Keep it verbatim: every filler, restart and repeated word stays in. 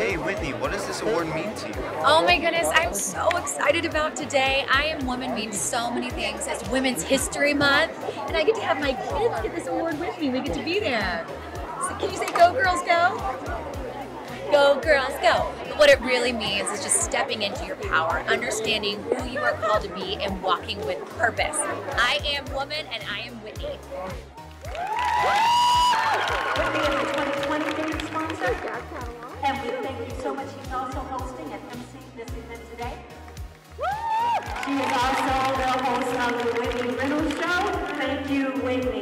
Hey Whitney, what does this award mean to you? Oh my goodness, I'm so excited about today. I Am Woman means so many things. It's Women's History Month, and I get to have my kids get this award with me. We get to be there. So can you say go girls go? Go girls go. But what it really means is just stepping into your power, understanding who you are called to be, and walking with purpose. I am woman, and I am Whitney. Whitney is the twenty twenty ticket sponsor, and we thank you so much. She's also hosting and emceeing this event today. She is also the host of the Whitney Reynolds Show. Thank you, Whitney.